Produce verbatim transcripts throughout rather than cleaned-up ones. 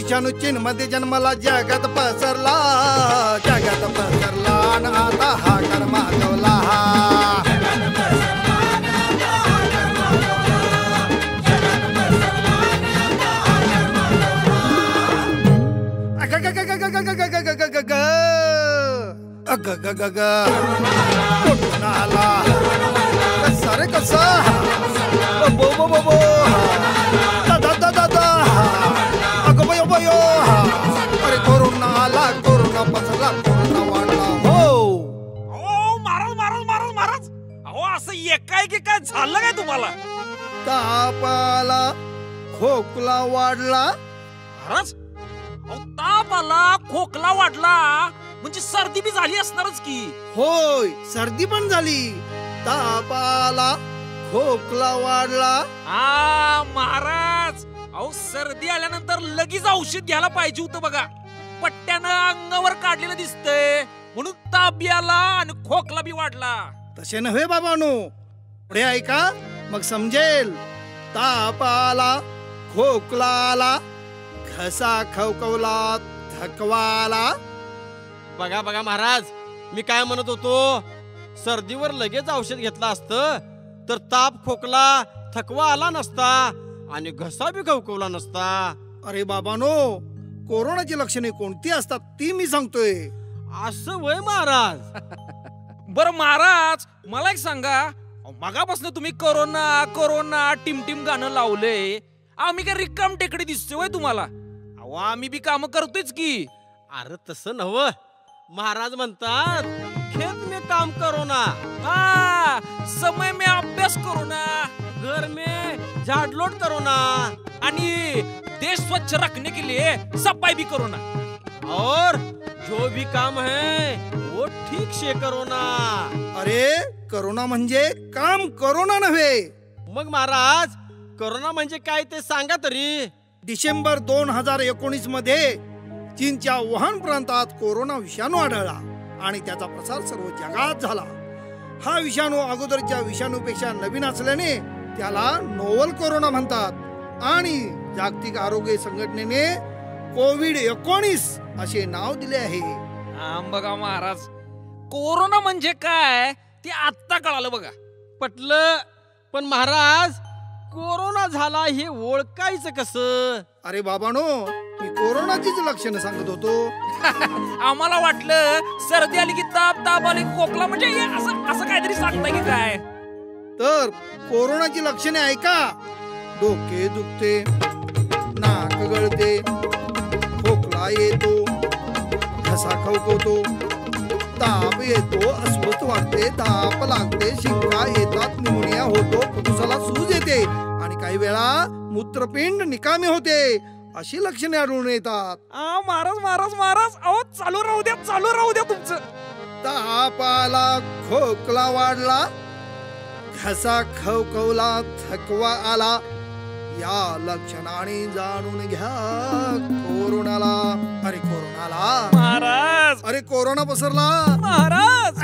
विषाणू चीन मध्ये जन्मला जगात पसरला जगात पसरला आणि आता हा कर मागवला कुठून आला कसा रे कसा बो बो बो बो दादा दादा दादा अगं बयो बयो अरे कोरोना आला कोरोना पसरला कोरोना वाढला हो अहो महाराज महाराज महाराज महाराज अहो असं एकाएकी काय झालं काय तुम्हाला? ताप आला खोकला वाढला महाराज अहो ताप आला खोकला वाढला म्हणजे सर्दी बी झाली असणारच की. होय सर्दी पण झाली ताप आला खोकला वाढला. हा महाराज अहो सर्दी आल्यानंतर लगेच औषध घ्यायला पाहिजे होतं बघा. पट्ट्यानं अंगावर काढलेलं दिसतंय म्हणून ताप बी आला आणि खोकला बी वाढला. तसे नव्हे बाबांनो पुढे ऐका मग समजेल. ताप आला खोकला आला घसा खवखवला थकवा आला. बघा बघा महाराज मी काय म्हणत होतो सर्दीवर लगेच औषध घेतलं असतं तर ताप खोकला थकवा आला नसता आणि घसा बी खवखवला नसता. अरे बाबांनो कोरोनाची लक्षणे कोणती असतात ती मी सांगतोय. असं वय महाराज. बर महाराज मला एक सांगा मगापासून तुम्ही कोरोना कोरोना टिमटिम गाणं लावलंय आम्ही काय रिकाम टेकडी दिसतोय वय तुम्हाला? अहो आम्ही बी काम करतोयच की. अरे तसं नव्ह महाराज म्हणतात खेत में काम करो ना हा समय में अभ्यास करो ना घर में झाड़लोट करो ना आणि देश स्वच्छ रखने के लिए सफाई भी करो ना और जो भी काम है वो ठीक से करो ना. अरे कोरोना म्हणजे काम कोरोना नव्हे. मग महाराज कोरोना म्हणजे काय ते सांगा तरी. डिसेंबर दोन हजार एकोणीस मध्ये चीनच्या वुहान प्रांतात कोरोना विषाणू आढळला आणि त्याचा प्रसार सर्व जगात झाला. हा विषाणू अगोदरच्या विषाणूपेक्षा नवीन असल्याने त्याला नोवल कोरोना म्हणतात आणि जागतिक आरोग्य संघटनेने कोविड एकोणीस असे नाव दिले आहे. बघा महाराज कोरोना म्हणजे काय ते आत्ता कळालं बघा. पटलं पण महाराज कोरोना झाला हे ओळखायचं कसं? अरे बाबानो मी कोरोनाचीच लक्षणं सांगत होतो. आम्हाला वाटलं सर्दी आली की ताप ताप आली खोकला म्हणजे असं असं काहीतरी सांगताय की काय. तर कोरोनाची लक्षणे ऐका. डोके दुखते नाक गळते खोकला येतो घसा खवखवतो ताप येतो अस्वस्थ वाटते ताप लागते शिंका येतात निमोनिया होतो फुफ्फुसाला सूज येते आणि काही वेळा मूत्रपिंड निकामी होते अशी लक्षणे आढळून येतात. महाराज महाराज महाराज अहो चालू राहू द्या चालू राहू द्या तुमचं. ताप आला खोकला वाढला घसा खवखवला थकवा आला या लक्षणाने जाणून घ्या कोरोनाला. अरे कोरोनाला महाराज अरे कोरोना पसरला महाराज.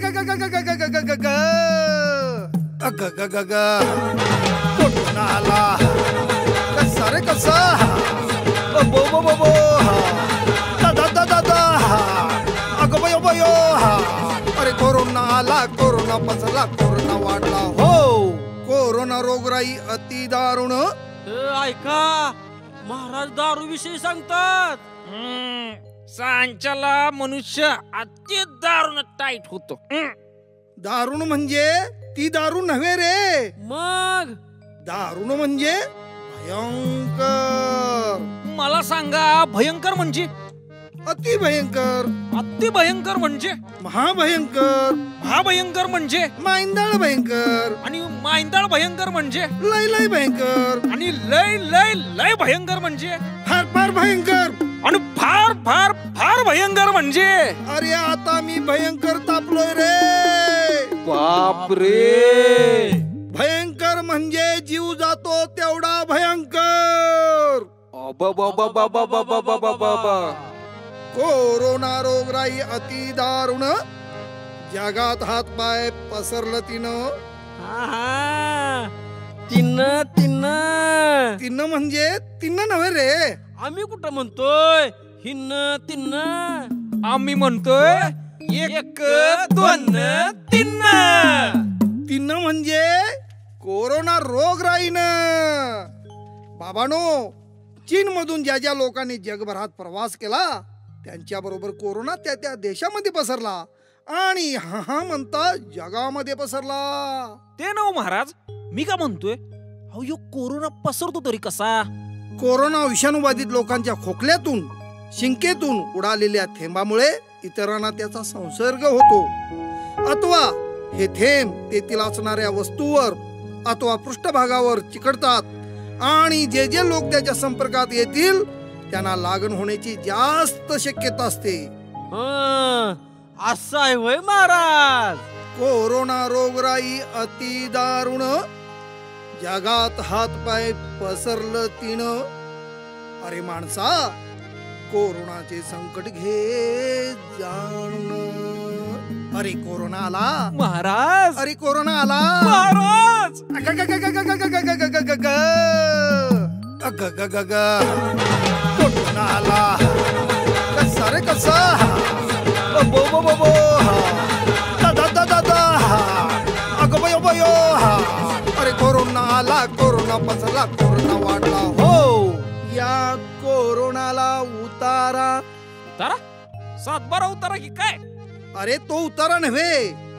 कुठून आला कसा रे कसा बो बो बो बो दादा दादा दादा अगं बयो बयो अरे कोरोना आला कोरोना पसरला कोरोना वाढला हो. कोरोना रोगराई अति दारुण. ऐका महाराज दारू विषयी सांगतात. सांच्याला मनुष्य अति दारुण टाईट होतो. दारुण म्हणजे ती दारू नव्हे रे. मग दारुण म्हणजे भयंकर. मला सांगा भयंकर म्हणजे? अति भयंकर. अति भयंकर म्हणजे? महाभयंकर. महाभयंकर म्हणजे? माइंदाळ भयंकर. आणि माइंदाळ भयंकर म्हणजे? लय लय भयंकर. आणि लय लय लय भयंकर म्हणजे? फार फार भयंकर. आणि फार फार फार भयंकर म्हणजे? अरे आता मी भयंकर तापलोय रे. बाप रे. भयंकर म्हणजे जीव जातो तेवढा भयंकर. कोरोना रोगराई अति दारुण जगात हात पाय पसरलं तिनं. तिन्न तिन्न तिन्न म्हणजे तिन्न नव्हे रे आम्ही कुठं म्हणतोय हिन्न तिन्न. आम्ही म्हणतोय एक दोन तीन. तीन म्हणजे कोरोना रोगराईनं. बाबानो, चीन मधून ज्या ज्या लोकांनी जगभरात प्रवास केला त्यांच्या बरोबर कोरोना त्या त्या देशामध्ये पसरला आणि हा हा म्हणता जगामध्ये पसरला. ते नव महाराज, मी का म्हणतोय अहो यो कोरोना पसरतो तरी कसा? कोरोना विषाणूबाधित लोकांच्या खोकल्यातून शिंकेतून उडालेल्या थेंबामुळे इतरांना त्याचा संसर्ग होतो, अथवा हे थेंब तेथील असणाऱ्या वस्तूवर अथवा पृष्ठभागावर चिकटतात आणि जे जे लोक त्याच्या संपर्कात येतील त्यांना लागण होण्याची जास्त शक्यता असते. हं, असं आहे होय महाराज. कोरोना रोगराई अति दारुण, जगात हातपाय पसरलं तिनं. अरे माणसा, कोरोनाचे संकट घे जाण. अरे कोरोना आला महाराज. अरे कोरोना आला महाराज. कोरोना आला कसा रे कसा? बो बो बो बो दादा दादा दा अगो बयो बयो. अरे कोरोना आला, कोरोना पसरला, कोरोना वाढला हो. या कोरोनाला उतारा. उतारा? सातबारा उतारा की काय? अरे तो उतारा नव्हे,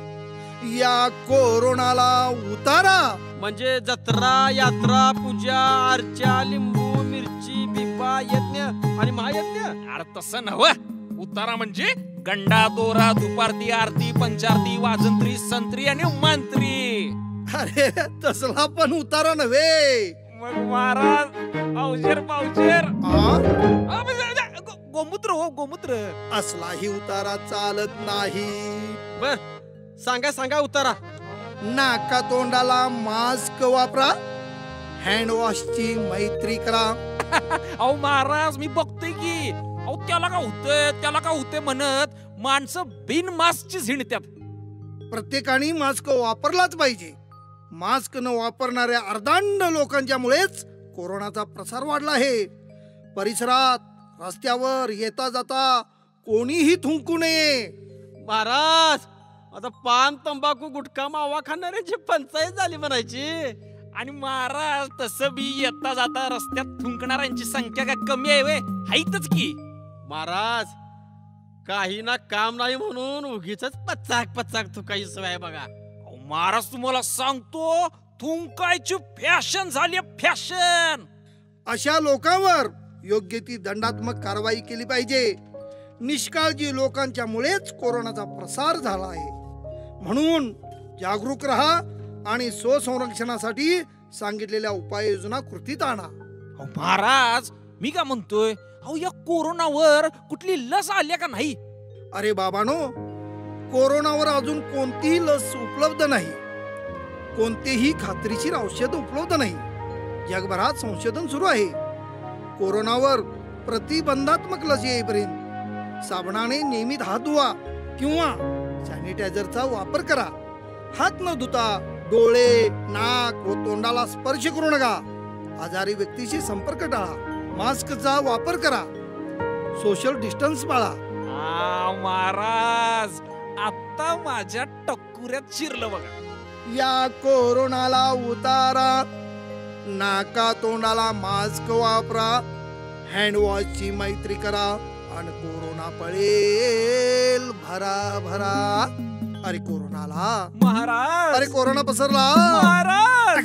या कोरोनाला उतारा म्हणजे जत्रा, यात्रा, पूजा, अर्चा, लिंबू, मिरची, पिपा, यज्ञ आणि महायज्ञ. अरे तसं नव. उतारा म्हणजे गंडा, दोरा, दुपारती, आरती, पंचारती, वाजंत्री, संत्री आणि मंत्री. अरे तसला पण उतारा नव्हे. मग महाराज अवशेर पावशेर. आ? गोमूत्र हो, गोमूत्र. असलाही उतारा चालत नाही. बर, सांगा सांगा उतारा. नाका तोंडाला मास्क वापरा, हँड वॉशची मैत्री करा. अहो महाराज, मी बघतोय की अहो त्याला का होतंय त्याला का होतंय म्हणत माणसं बिन मास्कची झिंडत्यात. प्रत्येकाने मास्क वापरलाच पाहिजे. मास्क न वापरणाऱ्या अर्धांड लोकांच्या मुळेच कोरोनाचा प्रसार वाढला आहे. परिसरात, रस्त्यावर येता जाता कोणीही थुंकू नये. महाराज, आता पान, तंबाखू, गुटखा, मावा खाणाऱ्यांची पंचायत झाली म्हणायची. आणि महाराज तसं बी येता जाता रस्त्यात थुंकणाऱ्यांची संख्या काय कमी आहे वे? हाईतच की. महाराज, काही ना काम नाही म्हणून उगीच पचाक पचाक थुकायची सवय आहे बघा. अहो महाराज, तुम्हाला सांगतो थुंकायची फॅशन झाली, फॅशन. अशा लोकांवर योग्य ती दंडात्मक कारवाई केली पाहिजे. निष्काळजी लोकांच्या मुळेच कोरोनाचा प्रसार झाला आहे. म्हणून जागरूक रहा आणि स्वसंरक्षणासाठी सांगितलेल्या उपाययोजना कृतीत आणा. अहो महाराज, मी का म्हणतोय अहो या कोरोनावर कुठली लस आल्या का नाही? अरे बाबानो, कोरोनावर अजून कोणतीही लस उपलब्ध नाही. कोणतेही खात्रीशीर औषध उपलब्ध नाही. जगभरात संशोधन सुरू आहे. कोरोनावर प्रतिबंधात्मक लस येईपर्यंत साबणाने नियमित हात धुवा किंवा सॅनिटायझरचा वापर करा. हात न धुता डोळे, नाक व तोंडाला स्पर्श करू नका. आजारी व्यक्तीशी संपर्क टाळा. मास्कचा वापर करा. सोशल डिस्टन्स पाळा. आ महाराज, आता माझ्या टक्कुऱ्यात शिरलं बघा. या कोरोनाला उतारा. नाका तोंडाला मास्क वापरा, हँड वॉशची मैत्री करा आणि कोरोना पळेल भरा भरा. अरे कोरोनाला महाराज. अरे कोरोना पसरला महाराज.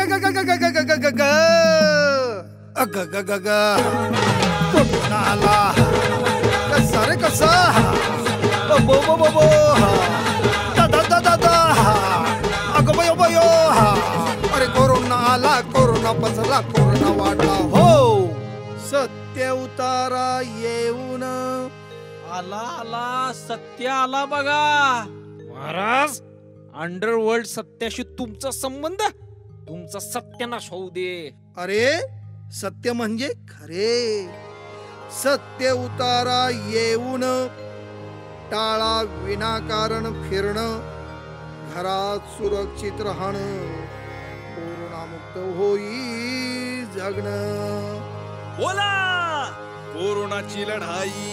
कोरोनाला कसा रे कसा? बो बो बो बो दादा दादा दा अगो बयो बयो. अरे कोरोना आला, कोरोना पसरला, कोरोना वाढला हो. सत्य उतारा येऊन आला आला सत्य आला बघा. महाराज, अंडरवर्ल्ड सत्याशी तुमचा संबंध, तुमचा सत्यानाश होऊ दे. अरे सत्य म्हणजे खरे. सत्य उतारा येऊन टाळा विनाकारण फिरणं, घरात सुरक्षित राहणं, कोरोनामुक्त होई जगणं. बोला कोरोनाची लढाई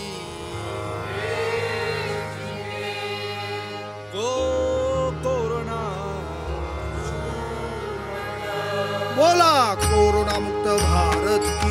गो कोरोना बोला कोरोना मुक्त भारत